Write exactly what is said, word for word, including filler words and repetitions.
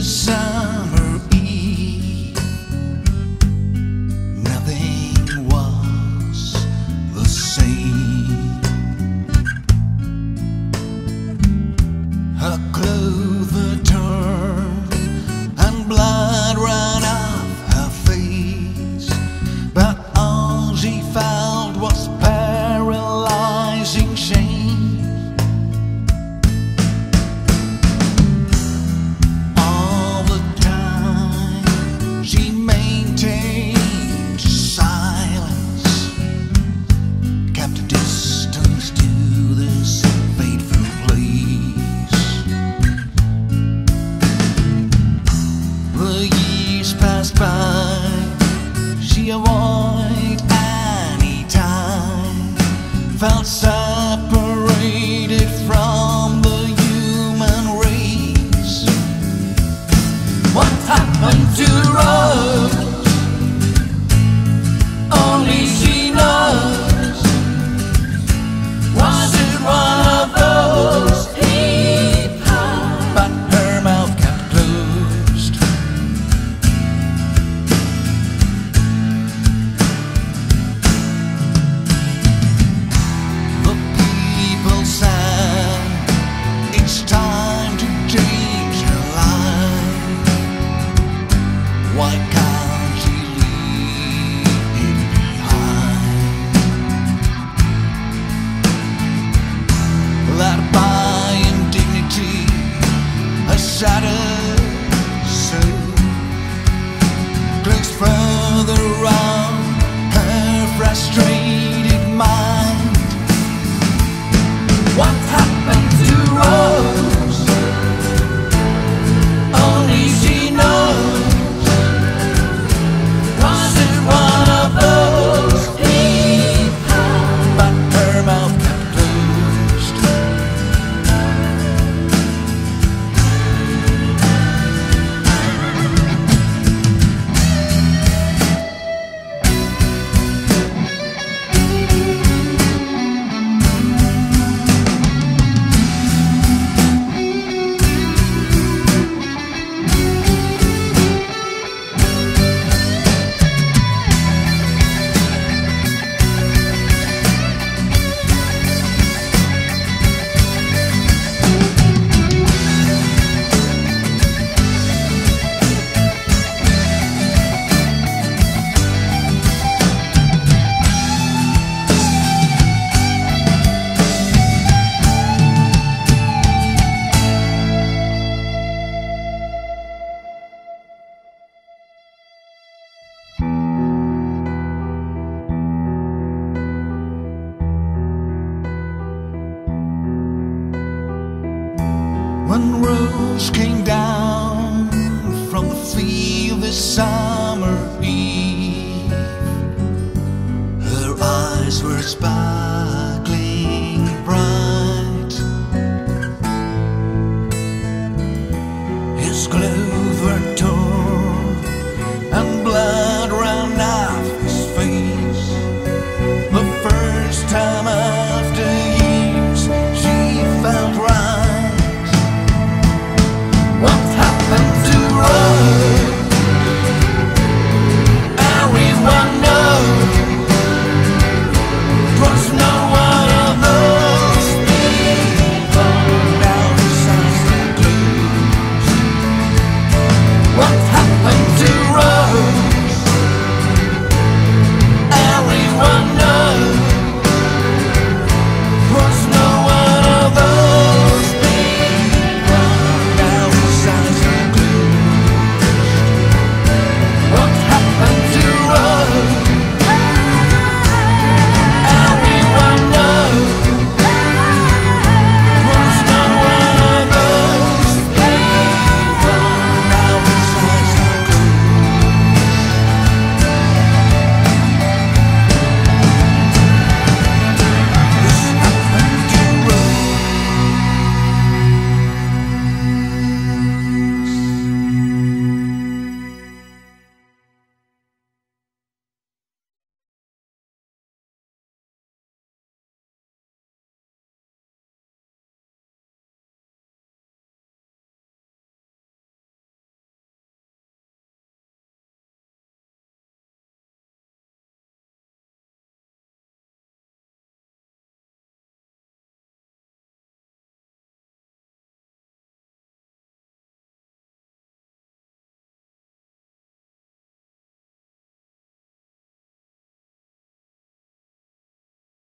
summer eve, nothing was the same. Her clothes were torn and blood ran off her face, but all she felt was paralyzing shame. She avoided any time, felt separated from the human race. What happened to Rose? Only she knows. Was it one of those people? But her mouth kept closed. Why can't she leave it behind? That by indignity a shattered soul clings further round her frustrated mind. What happened to Rose? Only she knows. When Rose came down from the field this summer eve, her eyes were sparkling.